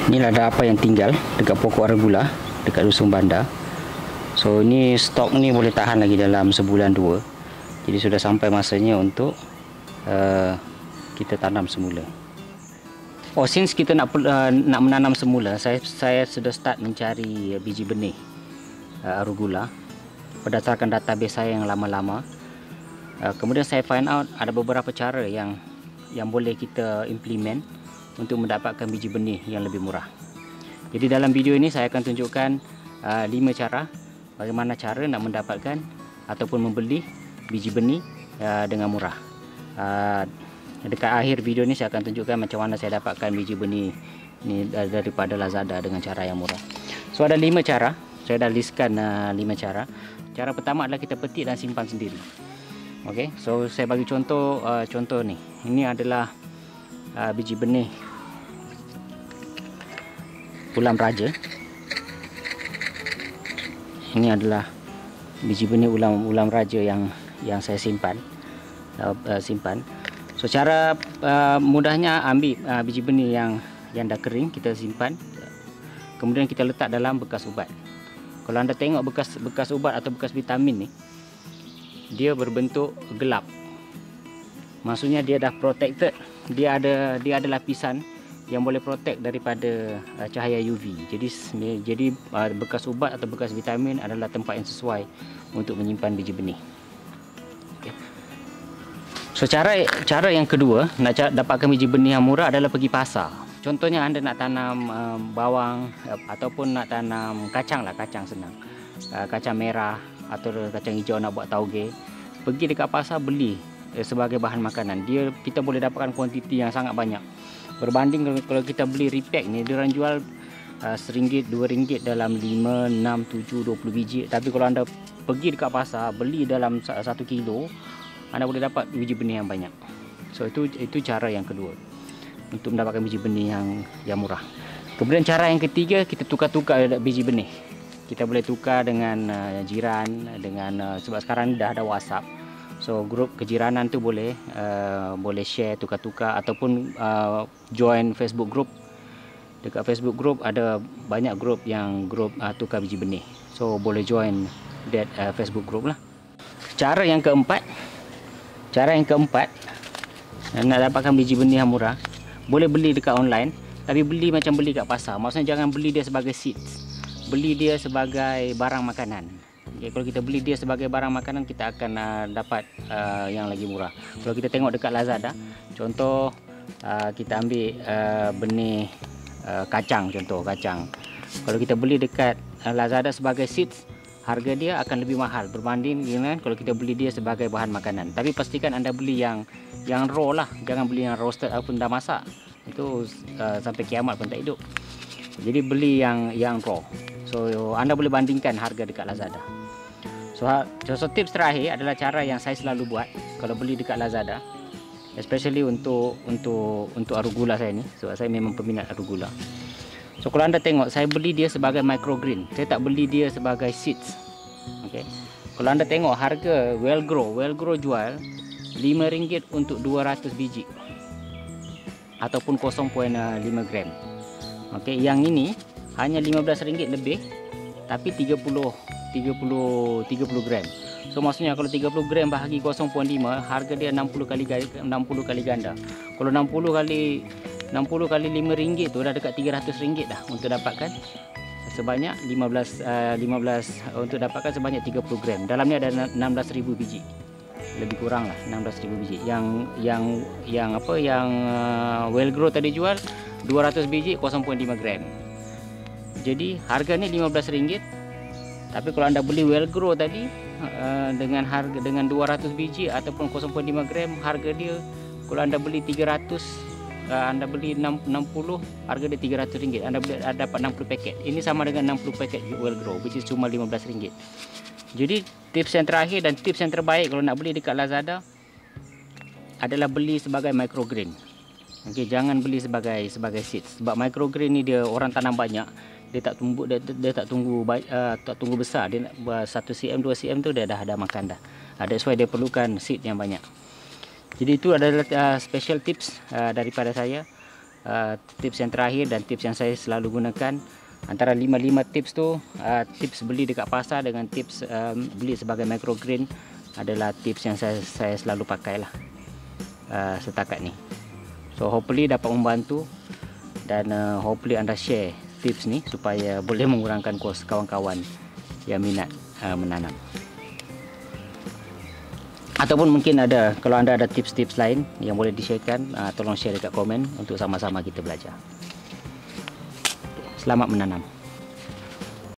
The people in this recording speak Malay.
Inilah ada apa yang tinggal dekat pokok arugula dekat Dusun Bandar. So ini stok ni boleh tahan lagi dalam sebulan dua. Jadi sudah sampai masanya untuk kita tanam semula. Oh, since kita nak menanam semula, saya sudah start mencari biji benih arugula berdasarkan database saya yang lama-lama. Kemudian saya find out ada beberapa cara yang boleh kita implement untuk mendapatkan biji benih yang lebih murah. Jadi dalam video ini saya akan tunjukkan 5 cara bagaimana cara nak mendapatkan ataupun membeli biji benih dengan murah. Dekat akhir video ini saya akan tunjukkan macam mana saya dapatkan biji benih ni daripada Lazada dengan cara yang murah. So ada 5 cara, saya dah listkan 5 cara. Cara pertama adalah kita petik dan simpan sendiri. Okey, so saya bagi contoh ni. Ini adalah biji benih ulam raja. Ini adalah biji benih ulam raja yang saya simpan. So cara mudahnya ambil biji benih yang dah kering, kita simpan. Kemudian kita letak dalam bekas ubat. Kalau anda tengok bekas ubat atau bekas vitamin ni, dia berbentuk gelap. Maksudnya dia dah protected. Dia ada lapisan yang boleh protect daripada cahaya UV. Jadi bekas ubat atau bekas vitamin adalah tempat yang sesuai untuk menyimpan biji benih. Okay. So cara yang kedua nak dapatkan biji benih yang murah adalah pergi pasar. Contohnya anda nak tanam bawang ataupun nak tanam kacang senang. Kacang merah atau kacang hijau nak buat tauge. Pergi dekat pasar beli sebagai bahan makanan. Kita boleh dapatkan kuantiti yang sangat banyak. Berbanding kalau kita beli repack ni, dia orang jual RM1, RM2 dalam 5, 6, 7, 20 biji. Tapi kalau anda pergi dekat pasar beli dalam 1 kilo, anda boleh dapat biji benih yang banyak. So itu cara yang kedua untuk mendapatkan biji benih yang murah. Kemudian cara yang ketiga, kita tukar-tukar biji benih. Kita boleh tukar dengan jiran, sebab sekarang dah ada WhatsApp. So grup kejiranan tu boleh share, tukar-tukar, ataupun join Facebook group. Dekat Facebook group ada banyak grup tukar biji benih. So boleh join that Facebook group lah. Cara yang keempat nak dapatkan biji benih yang murah, boleh beli dekat online, tapi beli macam beli kat pasar. Maksudnya jangan beli dia sebagai seeds. Beli dia sebagai barang makanan. Okay, kalau kita beli dia sebagai barang makanan, kita akan dapat yang lagi murah. Kalau kita tengok dekat Lazada, contoh kita ambil benih kacang, contoh kacang. Kalau kita beli dekat Lazada sebagai seeds, harga dia akan lebih mahal berbanding dengan kalau kita beli dia sebagai bahan makanan. Tapi pastikan anda beli yang raw lah, jangan beli yang roasted ataupun dah masak. Itu sampai kiamat pun tak hidup. Jadi beli yang raw. So anda boleh bandingkan harga dekat Lazada. So tips terakhir adalah cara yang saya selalu buat kalau beli dekat Lazada, especially untuk arugula saya ni, sebab saya memang peminat arugula. So kalau anda tengok, saya beli dia sebagai microgreen. Saya tak beli dia sebagai seeds. Okey. Kalau anda tengok harga Wellgrow jual RM5 untuk 200 biji ataupun 0.5 gram. Okey, yang ini hanya RM15 lebih, tapi 30 gram. So maksudnya kalau 30 gram bahagi 0.5, harga dia 60 kali ganda. Kalau 60 kali RM5 tu dah dekat RM300 dah untuk dapatkan sebanyak 15 untuk dapatkan sebanyak 30 gram. Dalamnya ada 16,000 biji. Lebih kurang lah 16,000 biji. Yang Wellgrow tadi jual 200 biji 0.5 gram. Jadi harga ni RM15. Tapi kalau anda beli Wellgrow tadi dengan 200 biji ataupun 0.5 gram, harga dia kalau anda beli 300, anda beli 60, harga dia RM300. Anda dapat 60 paket. Ini sama dengan 60 paket Wellgrow, which is cuma RM15. Jadi tips yang terakhir dan tips yang terbaik kalau nak beli dekat Lazada adalah beli sebagai microgreen. Okey, jangan beli sebagai seeds. Sebab microgreen ni dia orang tanam banyak, dia tak tunggu besar. Dia 1 cm 2 cm tu dia dah ada makan dah. That's why dia perlukan seed yang banyak. Jadi itu adalah special tips daripada saya tips yang terakhir dan tips yang saya selalu gunakan, antara 5 tips tu, tips beli dekat pasar dengan tips beli sebagai microgreen adalah tips yang saya selalu pakai lah setakat ni. So hopefully dapat membantu, dan hopefully anda share tips ni supaya boleh mengurangkan kos kawan-kawan yang minat menanam. Ataupun mungkin kalau anda ada tips-tips lain yang boleh di-sharekan, tolong share dekat komen untuk sama-sama kita belajar. Selamat menanam.